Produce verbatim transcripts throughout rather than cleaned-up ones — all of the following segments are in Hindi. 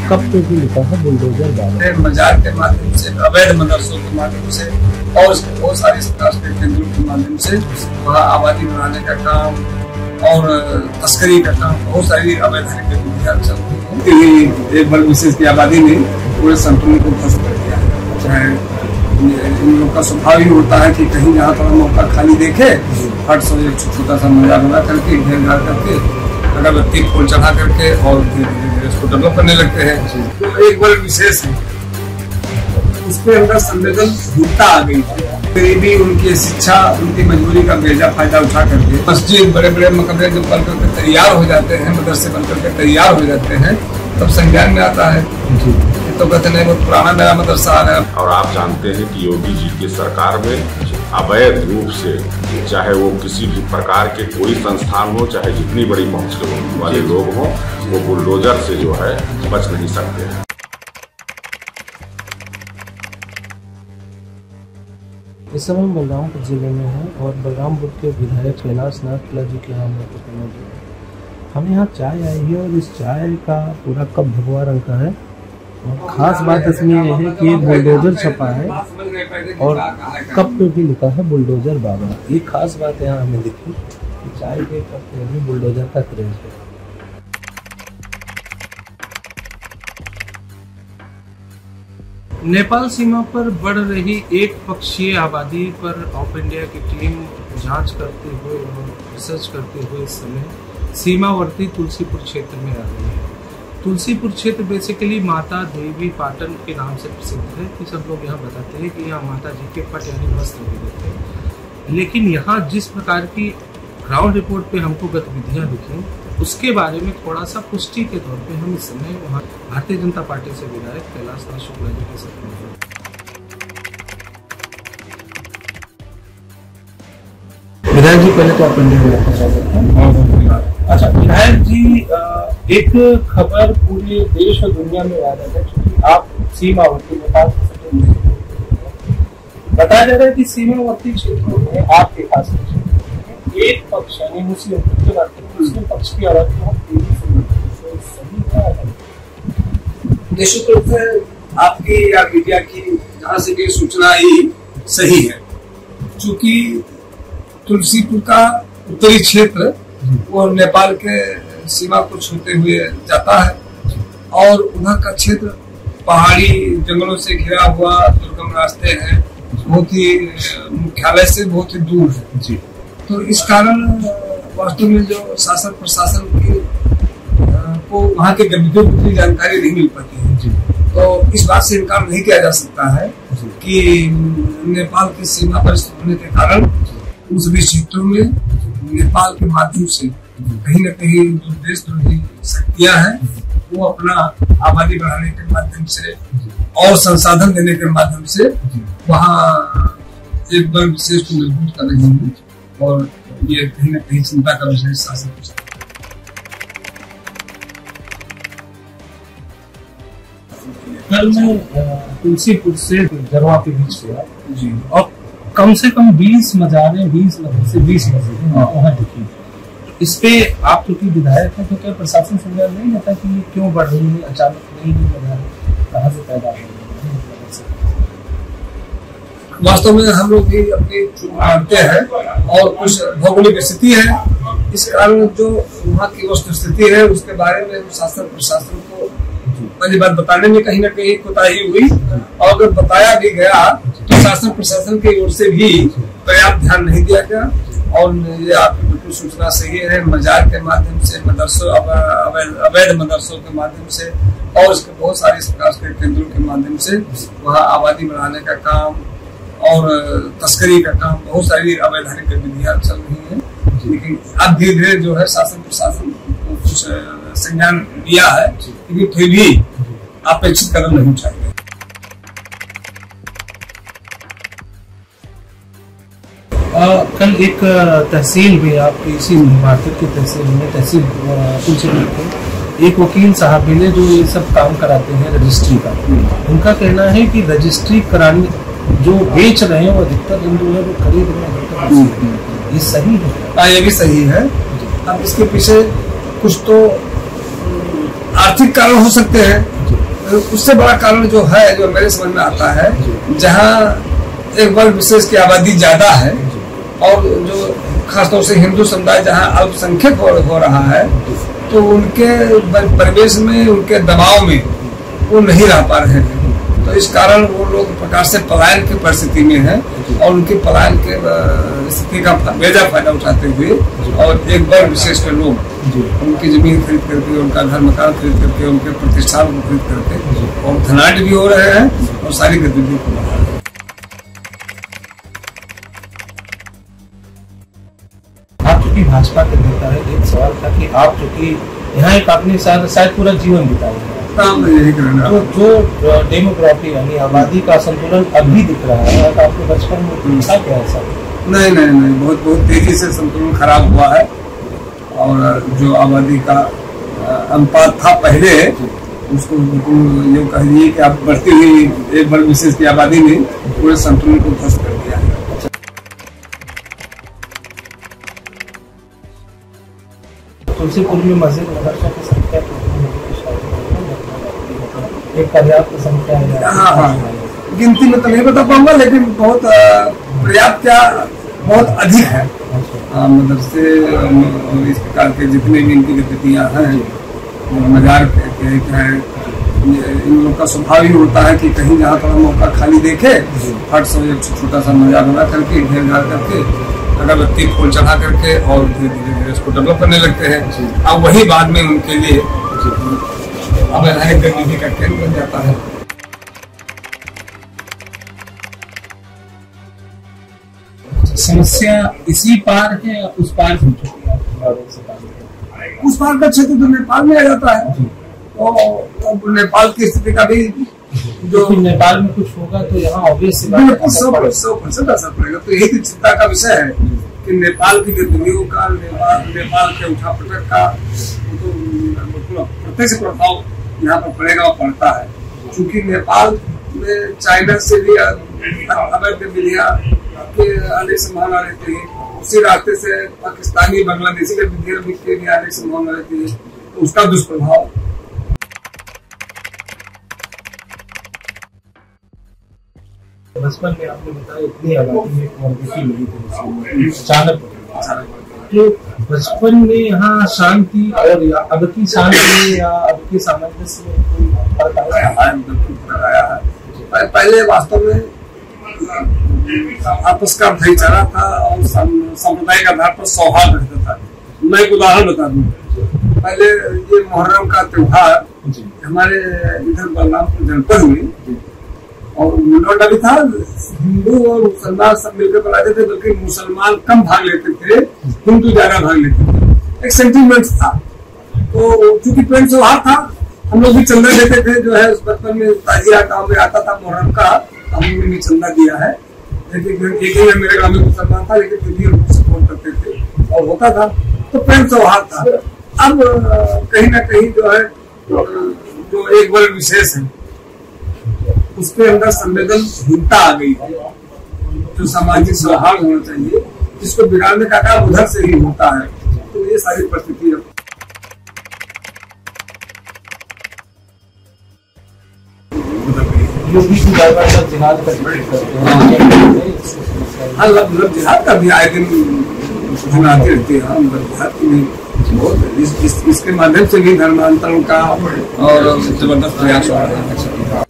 कब पे भी लिखा है बुलडोजर बाबा। मजार के माध्यम से, अवैध मदरसों के माध्यम से और बहुत सारे केंद्रों के माध्यम से वहाँ आबादी बढ़ाने का काम और तस्करी का काम, बहुत सारी अवैधानिक गतिविधियां चल रही है। एक वर्ग विशेष की आबादी ने पूरे संतुलन को ध्वस्त कर दिया है। चाहे इन लोगों का स्वभाव ही होता है कि कहीं जहाँ थोड़ा मौका खाली देखे हट से एक छोटा सा मजा बना करके घेर घार करके अगर व्यक्ति फूल चढ़ा करके और धीरे धीरे उसको डेवलप करने लगते हैं। तो एक वर्ग विशेष है, उसके अंदर संवेदनशीलता आ गई है। गरीबी, उनकी शिक्षा, उनकी मजबूरी का बेजा फायदा उठा करके मस्जिद, बड़े बड़े मकबरे जब बन करके तैयार हो जाते हैं, मदरसे बन करके तैयार हो जाते हैं, तब संज्ञान में आता है तो कहते नहीं बहुत पुराना नया मदरसा आ है। और आप जानते हैं कि योगी जी की सरकार में अवैध रूप से, चाहे वो किसी भी प्रकार के कोई संस्थान हो, चाहे जितनी बड़ी पहुंच वाले लोग हों, वो बुलडोजर से जो है बच नहीं सकते हैं। इस समय हम बलरामपुर जिले में हैं और बलरामपुर के विधायक कैलाश नाथ जी के यहाँ हमें यहाँ चाय आई है और इस चाय का पूरा कप भगवा रंग का है। और खास बात इसमें यह है कि बुलडोजर छपा है और कप पे भी लिखा है बुलडोजर बाबा। ये खास बात यहाँ हमें दिखी कि चाय के कप पे भी बुलडोजर का क्रेज है। नेपाल सीमा पर बढ़ रही एक पक्षीय आबादी पर ऑफ इंडिया की टीम जांच करते हुए और रिसर्च करते हुए इस समय सीमावर्ती तुलसीपुर क्षेत्र में आ रही है। तुलसीपुर क्षेत्र बेसिकली माता देवी पाटन के नाम से प्रसिद्ध है कि सब लोग यहाँ बताते हैं कि यहाँ माता जी के पट यानी वस्त्र भी देते हैं। लेकिन यहाँ जिस प्रकार की ग्राउंड रिपोर्ट पे हमको गतिविधियाँ दिखी, उसके बारे में थोड़ा सा पुष्टि के तौर पे हम इस समय वहाँ भारतीय जनता पार्टी से विधायक कैलाश नाथ शुक्ला जी के साथ मौजूद। विधायक जी, पहले तो आप पंडित। अच्छा विधायक जी, एक खबर पूरे देश और दुनिया में आ रहा है क्योंकि आप सीमावर्ती नेपाल से बताया जा रहा है कि सीमावर्ती क्षेत्रों में आपके खास एक पक्ष यानी मुस्लिम मुस्लिम पक्ष की आवाज बहुत तेजी से सही है। निश्चित रूप से आपकी या मीडिया की जहाँ से भी सूचना आई सही है, क्योंकि तुलसीपुर का उत्तरी क्षेत्र वो नेपाल के सीमा को छूते हुए जाता है और उधर का क्षेत्र पहाड़ी जंगलों से घिरा हुआ दुर्गम रास्ते हैं, बहुत ही मुख्यालय से बहुत ही दूर है जी। तो इस कारण वास्तव में जो शासन प्रशासन की को वहाँ के गतिविधियों की उतनी जानकारी नहीं मिल पाती है जी। तो इस बात से इनकार नहीं किया जा सकता है कि नेपाल की सीमा पर होने के कारण उन सभी क्षेत्रों में नेपाल के माध्यम से कहीं न कहीं जो देशद्रोही शक्तियां हैं वो अपना आबादी बढ़ाने के माध्यम से और संसाधन देने के माध्यम से वहाँ एक वर्ग विशेष को मजबूत कर रही है और ये कहीं न कहीं चिंता का विषय शासन। कल मैं तुलसीपुर से जरवा के बीच से जी और कम से कम बीस मजारें बीस से बीस मस्जिदें वहाँ दिखी। इस पे आप क्योंकि विधायक हैं तो क्या प्रशासन संज्ञान नहीं लेता कि ये क्यों बढ़ रही है, अचानक नहीं मजारें कहाँ से पैदा हो रही है? वास्तव में हम लोग भी अपनी मानते हैं और कुछ भौगोलिक स्थिति है, इस कारण जो वहाँ की वस्तु स्थिति है उसके बारे में शासन प्रशासन को पहली बात बताने में कहीं ना कहीं कोताही हुई और अगर बताया भी गया तो शासन प्रशासन की ओर से भी पर्याप्त ध्यान नहीं दिया गया। और ये आपकी बिल्कुल सूचना सही है, मजार के माध्यम से, मदरसों अवैध मदरसों के माध्यम से और इसके बहुत सारे प्रकार के केंद्रों के माध्यम से वहाँ आबादी बढ़ाने का काम और तस्करी का काम, बहुत सारी अवैधानिक गतिविधियां चल रही हैं। लेकिन अब धीरे धीरे जो है शासन प्रशासन को कुछ संज्ञान लिया है, लेकिन फिर भी अपेक्षित कदम नहीं उठाए गए। कल एक तहसील भी आपकी इसी मार्केट की तहसील में तहसील तुलसीपुर एक वकील साहब भी ने जो ये सब काम कराते हैं रजिस्ट्री का, उनका कहना है कि रजिस्ट्री कराने जो बेच रहे हैं वो अधिकतर हिंदू है, वो खरीद रहे हैं। ये सही है? हाँ, ये भी सही है। अब इसके पीछे कुछ तो आर्थिक कारण हो सकते हैं उससे बड़ा कारण जो है, जो मेरे समझ में आता है, जहाँ एक वर्ग विशेष की आबादी ज्यादा है और जो खासतौर से हिंदू समुदाय जहाँ अल्पसंख्यक हो, हो रहा है, तो उनके परिवेश में, उनके दबाव में वो नहीं रह पा रहे हैं। तो इस कारण वो लोग प्रकार से पलायन की परिस्थिति में है और उनकी पलायन के स्थिति का बेजा फायदा उठाते हुए और एक वर्ग विशेष के लोग उनकी जमीन खरीद करके, उनका घर मकान खरीद करके, उनके प्रतिष्ठान को खरीद करके और धनाढ़ भी हो रहे हैं और सारी गतिविधियों को बढ़ा रहे हैं। आप चूंकि भाजपा के नेता है, एक सवाल था कि आप चूंकि यहाँ एक आपने शायद पूरा जीवन बिताया है, तो जो डेमोग्राफी यानी आबादी का संतुलन अभी दिख रहा है, तो आपके बचपन में था क्या ऐसा? नहीं नहीं नहीं, बहुत बहुत तेजी से संतुलन खराब हुआ है और जो आबादी का अनुपात था पहले, उसको यूँ कहिए कि आप बढ़ती हुई एक वर्ग विशेष की आबादी ने पूरे संतुलन को ध्वस्त कर दिया है। तुलसीपुर में मस्जिद मदरसा की संख्या एक पर्याप्त संख्या है? हाँ हाँ, गिनती में तो नहीं बता पाऊंगा, लेकिन बहुत पर्याप्त क्या, बहुत अधिक है। मदरसे और इस प्रकार के जितने भी इनकी गतिविधियाँ हैं, मजार के है, इन लोगों का स्वभाव ही होता है कि कहीं जहाँ थोड़ा मौका खाली देखे, फट से एक छोटा सा मजार बना करके, घेर घार करके, अगरबत्ती फूल चढ़ा करके और धीरे धीरे धीरे इसको डेवलप करने लगते हैं। अब वही बाद में उनके लिए अब गतिविधि का केंद्र बन जाता है। समस्या इसी पार है या उस पार से? उस पार का क्षेत्र तो नेपाल में आ जाता है और नेपाल की स्थिति का भी जो नेपाल में कुछ होगा तो यहाँ ऑब्वियस सौ प्रतिशत असर पड़ेगा। तो यही तो चिंता का विषय है कि नेपाल की गतिविधियों का, नेपाल नेपाल के उठा पटक का तो प्रत्यक्ष प्रभाव यहाँ पर पड़ेगा और पड़ता है। क्योंकि नेपाल में चाइना से भी अवैध गतिविधियाँ के आने की संभावना रहती है, उसी रास्ते से पाकिस्तानी बांग्लादेशी गतिविधियाँ भी आने की संभावना रहती है, तो उसका दुष्प्रभाव। बचपन में आपने बताया इतनी आबादी में क्वांटिटी मिली थी अचानक, तो बचपन में यहाँ शांति और अब की शांति या अब की सामंजस्य में कोई फर्क आया है? पहले वास्तव में आपस का भाईचारा था और सामुदायिक आधार पर सौहार्द रहता था। मैं एक उदाहरण बता दूं, पहले ये मुहर्रम का त्योहार हमारे इधर बलरामपुर जनपद में और मुंडा भी था, हिंदू और मुसलमान सब मिलकर बनाते थे, बल्कि मुसलमान कम भाग लेते थे, हिंदू ज्यादा भाग लेते थे। एक सेंटिमेंट था, तो चूंकि प्रेम सौहार्द था, हम लोग भी चंदा देते थे। जो है उस बचपन में ताजिया गाँव में आता था मुहर्रम का, हमने भी चंदा दिया है। लेकिन एक ही मेरे गाँव में मुसलमान था, लेकिन फिर भी हम सपोर्ट करते थे और होता था, तो प्रेम सौहार्द था। अब कहीं ना कहीं जो है जो एक वर्ग विशेष है उसके अंदर संवेदनहीनता आ गई है। जो सामाजिक सौहार्द होना चाहिए, जिसको बिगाड़ने का काम उधर से ही होता है, तो ये सारी परिस्थिति है। हाँ, मतलब जिहाद का भी आए दिन सुनाते रहते हैं। हम जिहाद की भी बहुत इस, इस, इसके माध्यम से भी धर्मांतरण का और जबरदस्त प्रयास हो रहा है।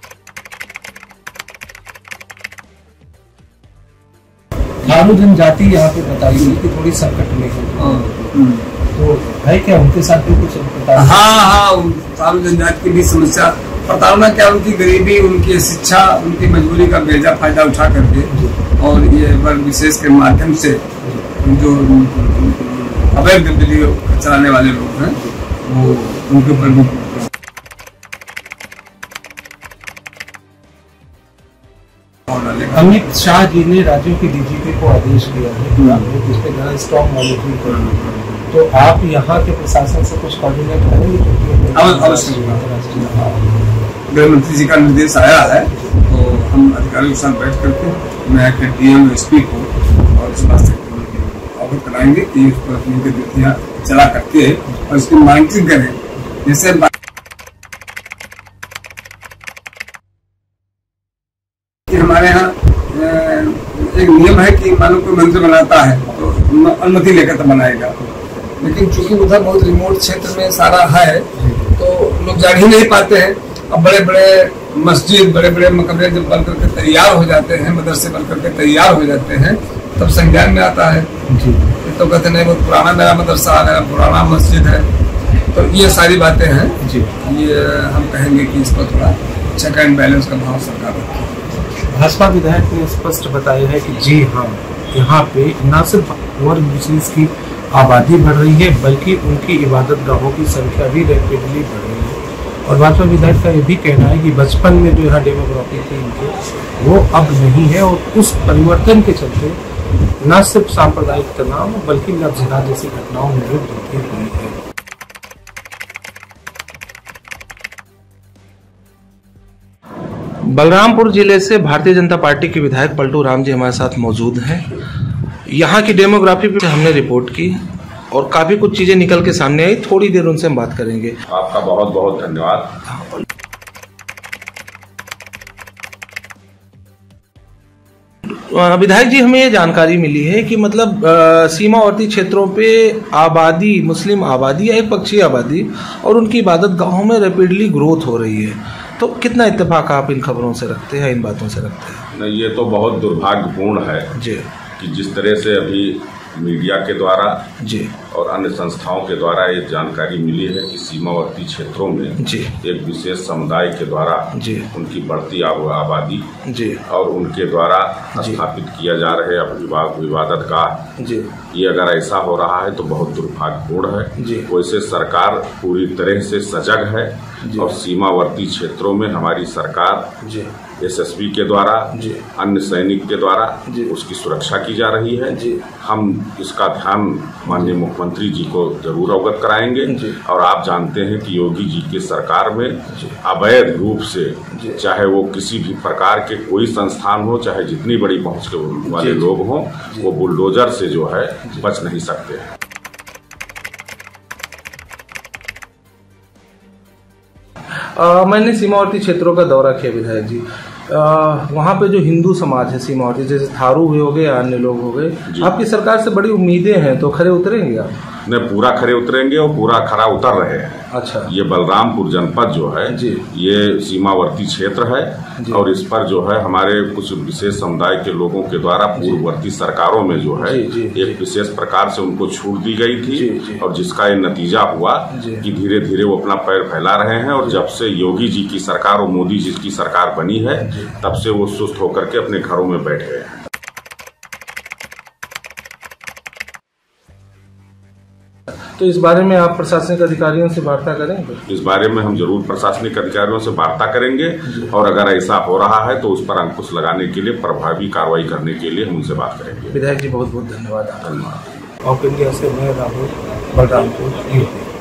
थारू जनजाति यहाँ पे बताई गई कि थोड़ी संकट में है, तो है क्या उनके साथ भी कुछ बता? हाँ हाँ, थारू जनजाति की भी समस्या, प्रताड़ना क्या, उनकी गरीबी, उनकी शिक्षा, उनकी मजबूरी का बेजा फायदा उठा करके और ये वर्ग विशेष के माध्यम से जो अवैध गतिविधि चलाने वाले लोग हैं वो उनके ऊपर भी। अमित शाह जी ने राज्यों के डीजीपी को आदेश दिया है कि आप लोग इस पर स्ट्रॉन्ग मॉनिटरिंग करेंगे, तो आप यहाँ के प्रशासन से कुछ कोऑर्डिनेट करेंगे? अवश्य, गृह मंत्री जी का निर्देश आया है, तो हम अधिकारियों के साथ बैठ करके मैं के डीएम एसपी को और इस बात से अवगत कराएंगे कि इस पर अपनी गतिविधियाँ चला करके और इसकी मॉनिटरिंग करें। जैसे हमारे यहाँ एक नियम है कि मानो कोई मंत्री बनाता है तो अनुमति लेकर तो बनाएगा, लेकिन चूंकि उधर बहुत रिमोट क्षेत्र में सारा है तो लोग जान ही नहीं पाते हैं। अब बड़े बड़े मस्जिद, बड़े बड़े मकबरे जब बन करके तैयार हो जाते हैं, मदरसे बन करके तैयार हो जाते हैं, तब संज्ञान में आता है जी। तो कहते नहीं बहुत पुराना मेरा मदरसा है, पुराना मस्जिद है, तो ये सारी बातें हैं जी। ये हम कहेंगे कि इस पर थोड़ा चेक एंड बैलेंस का भाव सरकार रखे। भाजपा विधायक ने स्पष्ट बताया है कि जी हाँ, यहाँ पे न सिर्फ वर्ग मुस्लिम्स की आबादी बढ़ रही है बल्कि उनकी इबादत गाहों की संख्या भी रैपिडली बढ़ रही है। और भाजपा विधायक का ये भी कहना है कि बचपन में जो यहाँ डेमोग्राफी थी इनके वो अब नहीं है, और उस परिवर्तन के चलते न सिर्फ सांप्रदायिक तनाव बल्कि नक्सलवाद जैसी घटनाओं में भी वृद्धि हुई है। बलरामपुर जिले से भारतीय जनता पार्टी के विधायक पलटू राम जी हमारे साथ मौजूद हैं। यहाँ की डेमोग्राफी पे हमने रिपोर्ट की और काफी कुछ चीजें निकल के सामने आई, थोड़ी देर उनसे हम बात करेंगे। आपका बहुत बहुत धन्यवाद। विधायक जी, हमें ये जानकारी मिली है कि मतलब सीमावर्ती क्षेत्रों पे आबादी, मुस्लिम आबादी या एक पक्षीय आबादी और उनकी इबादत गाहों में रैपिडली ग्रोथ हो रही है, तो कितना इत्तेफाक आप इन खबरों से रखते हैं, इन बातों से रखते हैं? नहीं, ये तो बहुत दुर्भाग्यपूर्ण है जी कि जिस तरह से अभी मीडिया के द्वारा जी और अन्य संस्थाओं के द्वारा ये जानकारी मिली है कि सीमावर्ती क्षेत्रों में जी एक विशेष समुदाय के द्वारा जी उनकी बढ़ती आबादी जी और उनके द्वारा स्थापित किया जा रहे इबादत गाह जी, ये अगर ऐसा हो रहा है तो बहुत दुर्भाग्यपूर्ण है जी। वैसे सरकार पूरी तरह से सजग है और सीमावर्ती क्षेत्रों में हमारी सरकार जी एसएसबी के द्वारा अन्य सैनिक के द्वारा उसकी सुरक्षा की जा रही है जी। हम इसका ध्यान माननीय मुख्यमंत्री जी को जरूर अवगत कराएंगे और आप जानते हैं कि योगी जी की सरकार में अवैध रूप से चाहे वो किसी भी प्रकार के कोई संस्थान हो, चाहे जितनी बड़ी पहुंच के वाले लोग हों, वो बुलडोजर से जो है बच नहीं सकते हैं। आ, मैंने सीमावर्ती क्षेत्रों का दौरा किया विधायक जी। आ, वहाँ पे जो हिंदू समाज है सीमावर्ती, जैसे थारू हुए हो गए, अन्य लोग हो गए, आपकी सरकार से बड़ी उम्मीदें हैं, तो खरे उतरेंगे आप? ने पूरा खरे उतरेंगे और पूरा खरा उतर रहे हैं। अच्छा, ये बलरामपुर जनपद जो है जी, ये सीमावर्ती क्षेत्र है और इस पर जो है हमारे कुछ विशेष समुदाय के लोगों के द्वारा पूर्ववर्ती सरकारों में जो है जी, जी, एक विशेष प्रकार से उनको छूट दी गई थी जी, जी, और जिसका ये नतीजा हुआ कि धीरे धीरे वो अपना पैर फैला रहे हैं और जब से योगी जी की सरकार और मोदी जी की सरकार बनी है तब से वो सुस्त होकर के अपने घरों में बैठे हैं। तो इस बारे में आप प्रशासनिक अधिकारियों से वार्ता करेंगे? इस बारे में हम जरूर प्रशासनिक अधिकारियों से वार्ता करेंगे और अगर ऐसा हो रहा है तो उस पर अंकुश लगाने के लिए, प्रभावी कार्रवाई करने के लिए हम उनसे बात करेंगे। विधायक जी, बहुत बहुत धन्यवाद। धन्यवाद। ऑफ इंडिया से मैं राहुल, बलरामपुर।